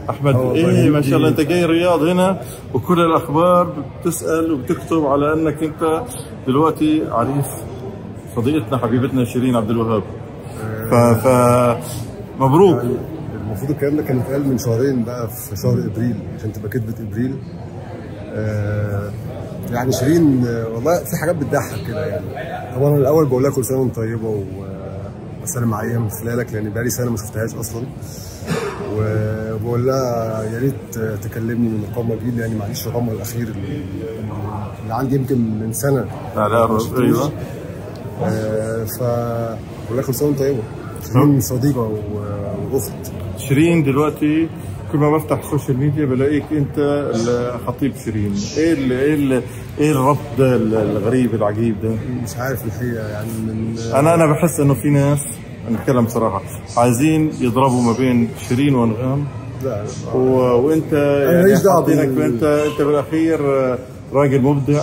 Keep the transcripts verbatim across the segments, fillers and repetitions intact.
احمد ايه ما شاء الله انت جاي الرياض هنا وكل الاخبار بتسال وبتكتب على انك انت دلوقتي عريس صديقتنا حبيبتنا شيرين عبد الوهاب. ف ف مبروك. يعني المفروض الكلام ده كان اتقال من شهرين بقى في شهر ابريل عشان تبقى كتبه ابريل. آه يعني شيرين والله في حاجات بتضحك كده يعني. طبعا انا الاول بقول لها كل سنه وانت طيبه وبسلم عليها من خلالك لان بقالي سنه ما شفتهاش اصلا. وبقول لها يا ريت تكلمني من مقام جيل يعني معلش رقمها الاخير اللي, اللي عندي يمكن من سنه. لا لا ايوه. آه ف بقول لها كل سنه وانت طيبه. شيرين صديقه واخت. شيرين دلوقتي كل ما بفتح السوشيال ميديا بلاقيك انت خطيب شيرين، ايه ال ايه ال ايه الربط ده الغريب العجيب ده؟ مش عارف الحقيقه يعني من انا انا بحس انه في ناس نتكلم بصراحه عايزين يضربوا ما بين شيرين وانغام. لا و... وانت يعني حاطينك بال... انت انت بالاخير راجل مبدع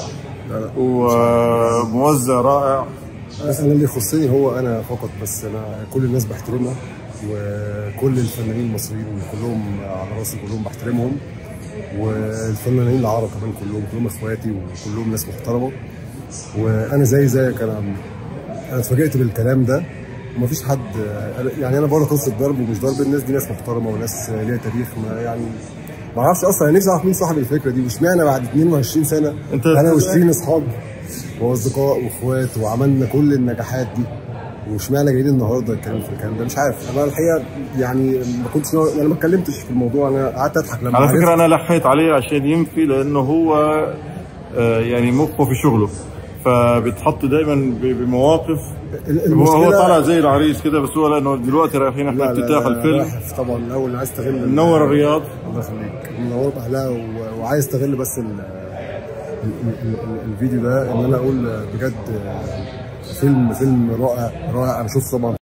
وموزع رائع. انا اللي يخصني هو انا فقط، بس انا كل الناس بحترمها وكل الفنانين المصريين كلهم على راسي كلهم بحترمهم، والفنانين العرب كمان كلهم كلهم اخواتي وكلهم ناس محترمه. وانا زي زيك انا انا اتفاجئت بالكلام ده ومفيش حد يعني انا بره قصه ضرب ومش ضرب. الناس دي ناس محترمه وناس ليها تاريخ ما يعني ما اعرفش اصلا. انا نفسي اعرف مين صاحب الفكره دي واشمعنى بعد اتنين وعشرين سنه انا وشيرين اصحاب واصدقاء واخوات وعملنا كل النجاحات دي واشمعنى جايين النهارده نتكلم في الكلام ده. مش عارف انا الحقيقه يعني ما كنتش انا ما اتكلمتش في الموضوع. انا قعدت اضحك لما على فكره انا لحيت عليه عشان ينفي لانه هو آه يعني مخه في شغله فبتحط دايما بمواقف. هو طالع زي العريس كده بس هو لانه دلوقتي رايحين احنا افتتاح الفيلم. طبعا الاول عايز استغل منور الرياض. الله يخليك منور باهلها وعايز استغل بس ال ال الفيديو ده ان انا اقول بجد فيلم فيلم رائع رائع. انا شفت طبعا